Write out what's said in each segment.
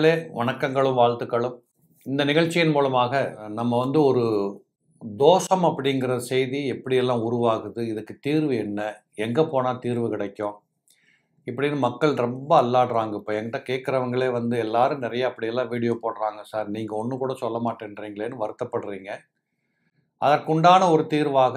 நேயர்களே வணக்கங்களும் வாழ்த்துக்களும். இந்த நிகழ்ச்சியின் மூலமாக நம்ம ஒரு தோஷம் அப்படிங்கிற செய்தி எப்படியெல்லாம் உருவாகுது, இதுக்கு தீர்வு என்ன, எங்கே போனால் தீர்வு கிடைக்கும் இப்படின்னு மக்கள் ரொம்ப அல்லாடுறாங்க. இப்போ என்கிட்ட கேட்குறவங்களே எல்லாரும் நிறைய அப்படியெல்லாம் வீடியோ போடுறாங்க. சார் நீங்கள் ஒன்று கூட சொல்ல மாட்டேன்றீங்களேன்னு வருத்தப்படுறீங்க. அதற்குண்டான ஒரு தீர்வாக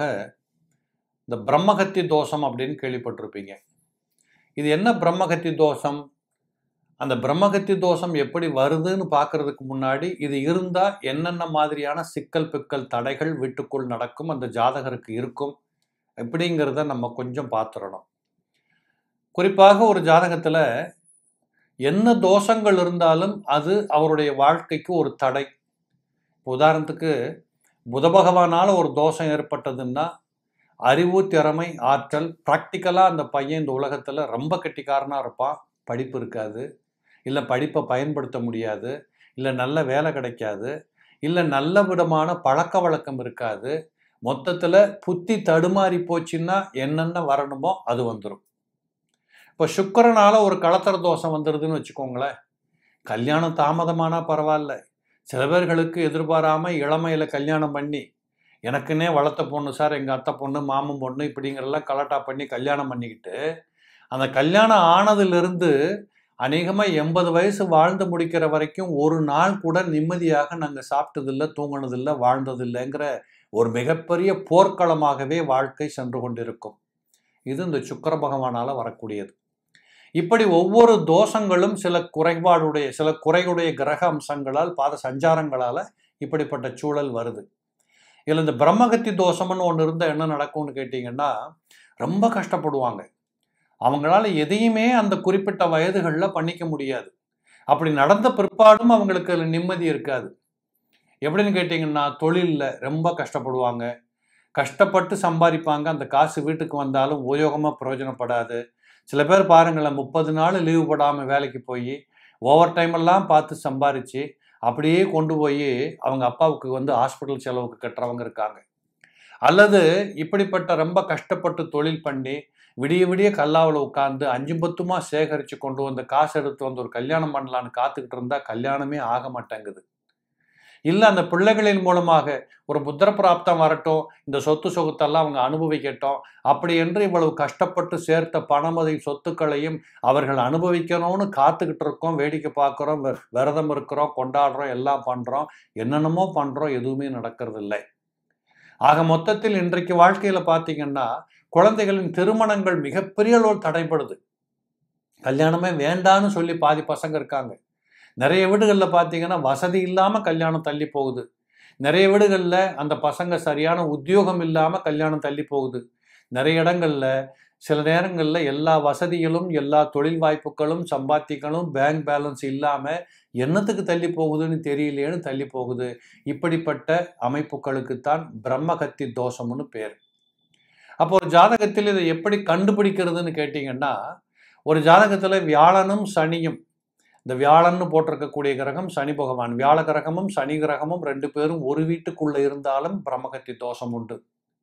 இந்த பிரம்மகத்தி தோஷம் அப்படின்னு கேள்விப்பட்டிருப்பீங்க. இது என்ன பிரம்மகத்தி தோஷம்? அந்த பிரம்மகத்தி தோஷம் எப்படி வருதுன்னு பார்க்கறதுக்கு முன்னாடி இது இருந்தால் என்னென்ன மாதிரியான சிக்கல் பிக்கல் தடைகள் வீட்டுக்குள் நடக்கும், அந்த ஜாதகருக்கு இருக்கும் எப்படிங்கிறத நம்ம கொஞ்சம் பார்த்துடணும். குறிப்பாக ஒரு ஜாதகத்தில் என்ன தோஷங்கள் இருந்தாலும் அது அவருடைய வாழ்க்கைக்கு ஒரு தடை. உதாரணத்துக்கு புத பகவானால் ஒரு தோஷம் ஏற்பட்டதுன்னா அறிவு, திறமை, ஆற்றல், ப்ராக்டிக்கலாக அந்த பையன் இந்த உலகத்தில் ரொம்ப கெட்டிக்காரனாக இருப்பான். படிப்பு இருக்காது, இல்லை படிப்பை பயன்படுத்த முடியாது, இல்லை நல்ல வேலை கிடைக்காது, இல்லை நல்ல விதமான பழக்க வழக்கம் இருக்காது. மொத்தத்தில் புத்தி தடுமாறி போச்சுன்னா என்னென்ன வரணுமோ அது வந்துடும். இப்போ சுக்கிரனால் ஒரு கலத்தர தோஷம் வந்துடுதுன்னு வச்சுக்கோங்களேன். கல்யாணம் தாமதமானால் பரவாயில்ல, சில பேர்களுக்கு எதிர்பாராமல் இளமையில் கல்யாணம் பண்ணி, எனக்குன்னே வளர்த்த பொண்ணு சார், எங்கள் அத்தை பொண்ணு, மாமன் பொண்ணு இப்படிங்கிறலாம் கலட்டா பண்ணி கல்யாணம் பண்ணிக்கிட்டு, அந்த கல்யாணம் ஆனதிலிருந்து அநேகமாக 80 வயசு வாழ்ந்து முடிக்கிற வரைக்கும் ஒரு நாள் கூட நிம்மதியாக நாங்கள் சாப்பிட்டதில்லை, தூங்கினதில்லை, வாழ்ந்ததில்லைங்கிற ஒரு மிகப்பெரிய போர்க்களமாகவே வாழ்க்கை சென்று கொண்டிருக்கும். இது இந்த சுக்கிர பகவானால் வரக்கூடியது. இப்படி ஒவ்வொரு தோஷங்களும் சில குறையுடைய கிரக அம்சங்களால், பாத சஞ்சாரங்களால் இப்படிப்பட்ட சூழல் வருது. இதில் இந்த பிரம்மகத்தி தோஷம்னு ஒன்று இருந்தால் என்ன நடக்கும்னு கேட்டிங்கன்னா, ரொம்ப கஷ்டப்படுவாங்க. அவங்களால எதையுமே அந்த குறிப்பிட்ட வயதுகளில் பண்ணிக்க முடியாது. அப்படி நடந்த பிற்பாடும் அவங்களுக்கு அதில் நிம்மதி இருக்காது. எப்படின்னு கேட்டிங்கன்னா, தொழிலில் ரொம்ப கஷ்டப்படுவாங்க. கஷ்டப்பட்டு சம்பாதிப்பாங்க, அந்த காசு வீட்டுக்கு வந்தாலும் உபயோகமாக பிரயோஜனப்படாது. சில பேர் பாருங்களேன், 30 நாள் லீவு போடாமல் வேலைக்கு போய் ஓவர் டைம் எல்லாம் பார்த்து சம்பாரித்து அப்படியே கொண்டு போய் அவங்க அப்பாவுக்கு ஹாஸ்பிட்டல் செலவுக்கு கட்டுறவங்க இருக்காங்க. அல்லது இப்படிப்பட்ட ரொம்ப கஷ்டப்பட்டு தொழில் பண்ணி விடிய விடிய கல்லாவில் உட்காந்து 5 10 சேகரித்து கொண்டு வந்த காசு எடுத்து ஒரு கல்யாணம் பண்ணலான்னு காத்துக்கிட்டு இருந்தால் கல்யாணமே ஆக மாட்டேங்குது. இல்லை அந்த பிள்ளைகளின் மூலமாக ஒரு புத்திர பிராப்தம் வரட்டும், இந்த சொத்து சொகுத்தெல்லாம் அவங்க அனுபவிக்கட்டும், அப்படி என்று இவ்வளவு கஷ்டப்பட்டு சேர்த்த பணமதை சொத்துக்களையும் அவர்கள் அனுபவிக்கணும்னு காத்துக்கிட்டு இருக்கோம், வேடிக்கை பார்க்குறோம், விரதம் இருக்கிறோம், கொண்டாடுறோம், எல்லாம் பண்ணுறோம், என்னென்னமோ பண்ணுறோம், எதுவுமே நடக்கிறது இல்லை. ஆக மொத்தத்தில் இன்றைக்கு வாழ்க்கையில் பார்த்தீங்கன்னா குழந்தைகளின் திருமணங்கள் மிகப்பெரிய அளவில் தடைப்படுது. கல்யாணமே வேண்டான்னு சொல்லி பாதி பசங்க இருக்காங்க. நிறைய வீடுகளில் பார்த்தீங்கன்னா வசதி இல்லாமல் கல்யாணம் தள்ளி போகுது. நிறைய வீடுகளில் அந்த பசங்க சரியான உத்தியோகம் இல்லாமல் கல்யாணம் தள்ளி போகுது. நிறைய இடங்களில் சில நேரங்களில் எல்லா வசதிகளும், எல்லா தொழில் வாய்ப்புகளும், சம்பாத்திகளும், பேங்க் பேலன்ஸ் இல்லாமல் என்னத்துக்கு தள்ளி போகுதுன்னு தெரியலையேன்னு தள்ளி போகுது. இப்படிப்பட்ட அமைப்புகளுக்குத்தான் பிரம்மகத்தி தோஷம்னு பேர். அப்போ ஒரு ஜாதகத்தில் இதை எப்படி கண்டுபிடிக்கிறதுன்னு கேட்டிங்கன்னா, ஒரு ஜாதகத்தில் வியாழனும் சனியும், இந்த வியாழன்னு போட்டிருக்கக்கூடிய கிரகம் சனி பகவான், வியாழ கிரகமும் சனி கிரகமும் 2 பேரும் ஒரு வீட்டுக்குள்ளே இருந்தாலும் பிரம்மகத்தி தோஷம் உண்டு.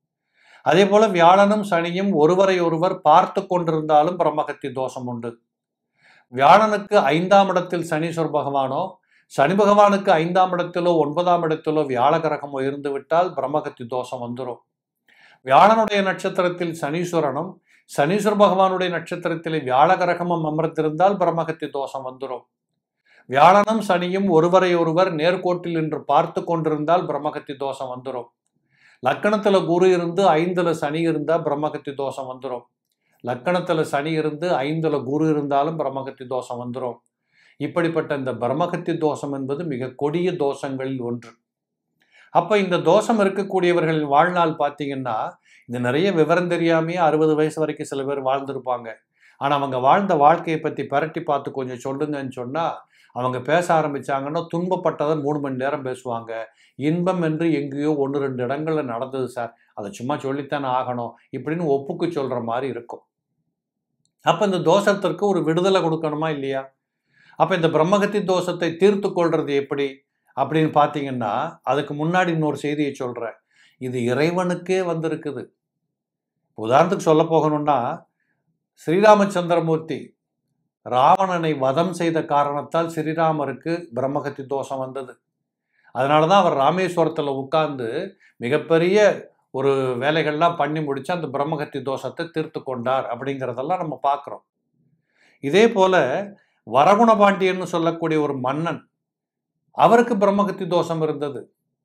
அதே போல் வியாழனும் சனியும் ஒருவரை ஒருவர் பார்த்து கொண்டிருந்தாலும் பிரம்மகத்தி தோஷம் உண்டு. வியாழனுக்கு 5ஆம் இடத்தில் சனீஸ்வர பகவானோ, சனி பகவானுக்கு 5ஆம் இடத்திலோ 9ஆம் இடத்திலோ வியாழ கிரகமோ இருந்து விட்டால் பிரம்மகத்தி தோஷம் வந்துடும். வியாழனுடைய நட்சத்திரத்தில் சனீஸ்வரனும், சனீஸ்வர பகவானுடைய நட்சத்திரத்தில் வியாழ கிரகமும் அமர்ந்திருந்தால் பிரம்மகத்தி தோஷம் வந்துடும். வியாழனும் சனியும் ஒருவரை ஒருவர் நேர்கோட்டில் என்று பார்த்து கொண்டிருந்தால் பிரம்மகத்தி தோஷம் வந்துடும். லக்கணத்தில் குரு இருந்து 5ல் சனி இருந்தால் பிரம்மகத்தி தோஷம் வந்துடும். லக்கணத்தில் சனி இருந்து 5ல் குரு இருந்தாலும் பிரம்மகத்தி தோஷம் வந்துடும். இப்படிப்பட்ட இந்த பிரம்மகத்தி தோஷம் என்பது மிக கொடிய தோஷங்களில் ஒன்று. அப்போ இந்த தோஷம் இருக்கக்கூடியவர்களின் வாழ்நாள் பார்த்தீங்கன்னா, இது நிறைய விவரம் தெரியாமையே 60 வயசு வரைக்கும் சில பேர் வாழ்ந்திருப்பாங்க. ஆனால் அவங்க வாழ்ந்த வாழ்க்கையை பற்றி பரட்டி பார்த்து கொஞ்சம் சொல்லுங்கன்னு சொன்னால், அவங்க பேச ஆரம்பித்தாங்கன்னா துன்பப்பட்டதை 3 மணி நேரம் பேசுவாங்க. இன்பம் என்று எங்கேயோ 1 2 இடங்களில் நடந்தது சார், அதை சும்மா சொல்லித்தானே ஆகணும் இப்படின்னு ஒப்புக்கு சொல்கிற மாதிரி இருக்கும். அப்போ இந்த தோஷத்திற்கு ஒரு விடுதலை கொடுக்கணுமா இல்லையா? அப்போ இந்த பிரம்மகத்தி தோஷத்தை தீர்த்து கொள்வது எப்படி அப்படின்னு பார்த்தீங்கன்னா, அதுக்கு முன்னாடி இன்னொரு செய்தியை சொல்கிறேன். இது இறைவனுக்கே வந்திருக்குது. உதாரணத்துக்கு சொல்ல போகணும்னா, ஸ்ரீராமச்சந்திரமூர்த்தி ராவணனை வதம் செய்த காரணத்தால் ஸ்ரீராமருக்கு பிரம்மகத்தி தோஷம் வந்தது. அதனால தான் அவர் ராமேஸ்வரத்தில் உட்கார்ந்து மிகப்பெரிய ஒரு வேலைகள்லாம் பண்ணி முடிச்சு அந்த பிரம்மகத்தி தோஷத்தை தீர்த்து கொண்டார் அப்படிங்கிறதெல்லாம் நம்ம பார்க்குறோம். இதே போல வரகுண பாண்டியன்னு சொல்லக்கூடிய ஒரு மன்னன், அவருக்கு பிரம்மகத்தி தோஷம் இருந்தது.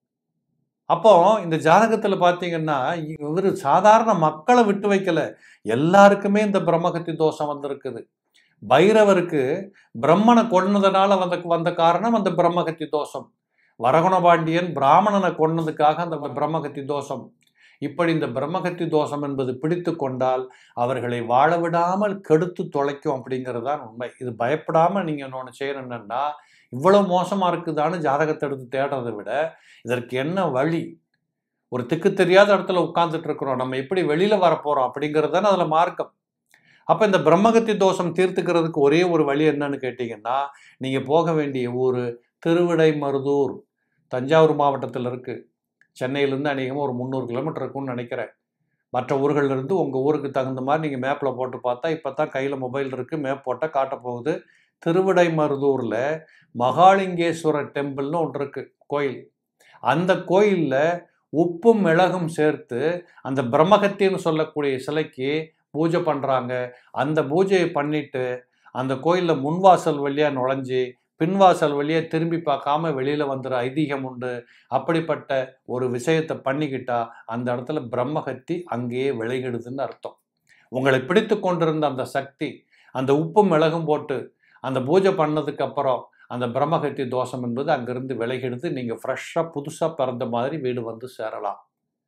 அப்போ இந்த ஜாதகத்தில் பார்த்தீங்கன்னா இவர் சாதாரண மக்களை விட்டு வைக்கல, எல்லாருக்குமே இந்த பிரம்மகத்தி தோஷம் வந்திருக்குது. பைரவருக்கு பிரம்மனை கொன்னதுனால வந்த காரணம் அந்த பிரம்மகத்தி தோஷம். வரகுண பாண்டியன் பிராமணனை கொன்னதுக்காக அந்த பிரம்மகத்தி தோஷம். இப்படி இந்த பிரம்மகத்தி தோஷம் என்பது பிடித்து கொண்டால் அவர்களை வாழ விடாமல் கெடுத்து தொலைக்கும் அப்படிங்கிறது தான் உண்மை. இது பயப்படாமல் நீங்கள் ஒன்று செய்யணும். என்னன்னா, இவ்வளோ மோசமாக இருக்குதான்னு ஜாதகத்தை எடுத்து தேடுறதை விட இதற்கு என்ன வழி, ஒரு திக்கு தெரியாத இடத்துல உட்கார்ந்துட்டு இருக்கிறோம், நம்ம எப்படி வெளியில் வரப்போகிறோம் அப்படிங்கிறது தானே அதில் மார்க்கம். அப்போ இந்த பிரம்மகத்தி தோஷம் தீர்த்துக்கிறதுக்கு ஒரே ஒரு வழி என்னன்னு கேட்டிங்கன்னா, நீங்கள் போக வேண்டிய ஊர் திருவிடைமருதூர், தஞ்சாவூர் மாவட்டத்தில் இருக்குது. சென்னையிலேருந்து அநேகமாக ஒரு 300 கிலோமீட்டர் இருக்கும்னு நினைக்கிறேன். மற்ற ஊர்களிலிருந்து உங்கள் ஊருக்கு தகுந்த மாதிரி நீங்கள் மேப்பில் போட்டு பார்த்தா, இப்போ தான் கையில் மொபைல் இருக்குது, மேப் போட்டால் காட்ட போகுது. திருவிடைமருதூரில் மகாலிங்கேஸ்வரர் டெம்பிள்னு ஒன்று இருக்குது, கோயில். அந்த கோயிலில் உப்பும் மிளகும் சேர்த்து அந்த பிரம்மகத்தின்னு சொல்லக்கூடிய சிலைக்கு பூஜை பண்ணுறாங்க. அந்த பூஜையை பண்ணிட்டு அந்த கோயிலில் முன்வாசல் வழியாக நுழைஞ்சி பின்வாசல் வழியாக திரும்பி பார்க்காம வெளியில் வந்துற ஐதீகம் உண்டு. அப்படிப்பட்ட ஒரு விஷயத்தை பண்ணிக்கிட்டா அந்த இடத்துல பிரம்மகத்தி அங்கேயே விளைகிடுதுன்னு அர்த்தம். உங்களை பிடித்து கொண்டிருந்த அந்த சக்தி அந்த உப்பும் மிளகும் போட்டு அந்த பூஜை பண்ணதுக்கு அப்புறம் அந்த பிரம்மகத்தி தோஷம் என்பது அங்கிருந்து விலகிடுது. நீங்கள் ஃப்ரெஷ்ஷாக புதுசாக பிறந்த மாதிரி வீடு வந்து சேரலாம்.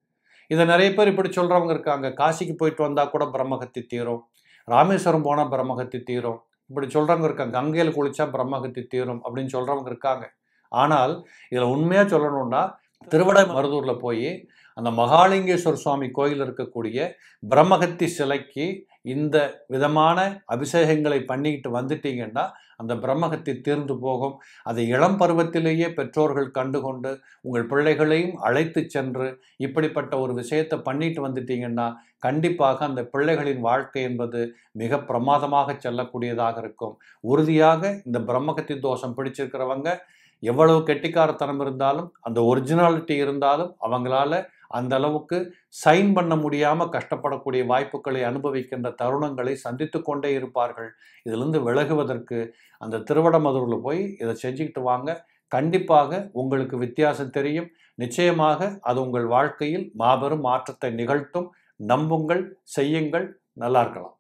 இதை நிறைய பேர் இப்படி சொல்கிறவங்க இருக்காங்க. காசிக்கு போயிட்டு வந்தால் கூட பிரம்மகத்தி தீரும், ராமேஸ்வரம் போனால் பிரம்மகத்தி தீரும், இப்படி சொல்கிறவங்க இருக்காங்க. கங்கையில் குளிச்சா பிரம்மகத்தி தீரும் அப்படின்னு சொல்கிறவங்க இருக்காங்க. ஆனால் இதில் உண்மையாக சொல்லணும்னா, திருவிடைமருதூரில் போய் அந்த மகாலிங்கேஸ்வர சுவாமி கோயில் இருக்கக்கூடிய பிரம்மகத்தி சிலைக்கு இந்த விதமான அபிஷேகங்களை பண்ணிக்கிட்டு வந்துட்டீங்கன்னா அந்த பிரம்மகத்தி தீர்ந்து போகும். அதை இளம் பருவத்திலேயே பெற்றோர்கள் கண்டுகொண்டு உங்கள் பிள்ளைகளையும் அழைத்து சென்று இப்படிப்பட்ட ஒரு விஷயத்தை பண்ணிட்டு வந்துட்டீங்கன்னா கண்டிப்பாக அந்த பிள்ளைகளின் வாழ்க்கை என்பது மிக பிரமாதமாக செல்லக்கூடியதாக இருக்கும். உறுதியாக இந்த பிரம்மகத்தி தோஷம் பிடிச்சிருக்கிறவங்க எவ்வளவு கெட்டிக்காரத்தனம் இருந்தாலும், அந்த ஒரிஜினாலிட்டி இருந்தாலும், அவங்களால அந்த அளவுக்கு சைன் பண்ண முடியாமல் கஷ்டப்படக்கூடிய வாய்ப்புகளை அனுபவிக்கின்ற தருணங்களை சந்தித்து கொண்டே இருப்பார்கள். இதிலிருந்து விலகுவதற்கு அந்த திருவிடைமருதூரில் போய் இதை செஞ்சுக்கிட்டு வாங்க. கண்டிப்பாக உங்களுக்கு வித்தியாசம் தெரியும். நிச்சயமாக அது உங்கள் வாழ்க்கையில் மாபெரும் மாற்றத்தை நிகழ்த்தும். நம்புங்கள், செய்யுங்கள், நல்லா இருக்கலாம்.